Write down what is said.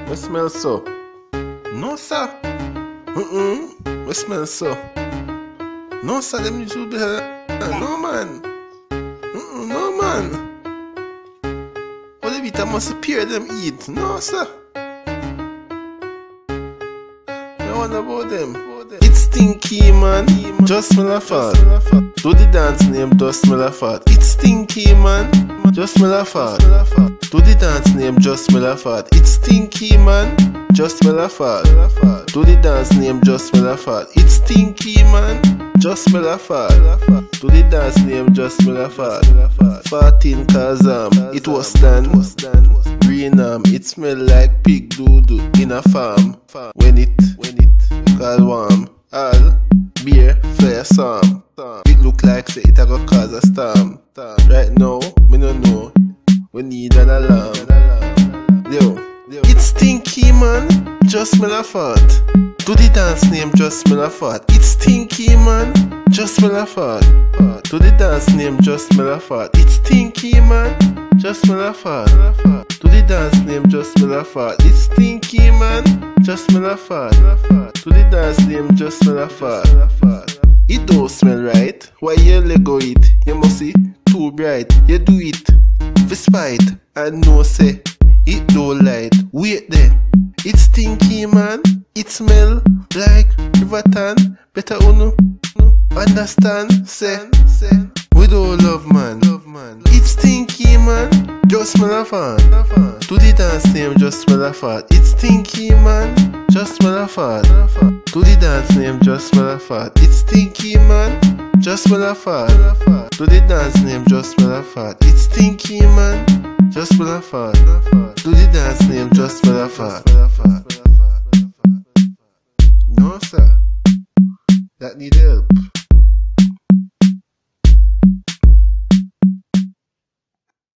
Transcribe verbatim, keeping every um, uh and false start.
We smell so. No, sir. Mm-mm. We smell so. No, sir. Them need to be. No, man. Mm-mm. No, man. All the bit I must appear them eat. No, sir. No one about them. It's stinky, man. Just smell a fart. Do the dance name, just smell a fart. It's stinky, man. Just smell a fart. Do the dance name, just smell a fart. It's stinky, man. Just smell a fart. Do the dance name, just smell a fart. It's stinky, man. Just smell a fart. Do the dance name, just smell a fart. Farting cause um, it was done. Green um, it smell like pig doo-doo in a farm. When it, when it cause warm. All beer, flare some. It look like say it a go cause a storm. Right now, me no know. We need an alarm. Yo, it's stinky, man. Just smell a fart. Do the dance name, just smell a fart. It's stinky, man. Just smell a fart. Do the dance name, just smell a fart. It's stinky, man. Just smell a fart. Do the dance name, just smell a fart. It's stinky, man. Just smell a fart. Do the dance name, just smell a fart. It don't smell right. Why you Lego it? You must see too bright. You do it for spite. And no say it don't light. Wait there. It's stinky, man. It smell like Riverton. Better unu understand. Say we don't love man. It's stinky, man. Just smell a fart. Do the dance name, just smell a fart. It's stinky, man. Just smell a fart. Do the dance name, just smell a fart. It's stinky, man. Just smell a fart. Do the dance name, just smell a fart. It's stinky, man. Just smell a fart. Do the dance name, just smell a fart. No, sir. That need help.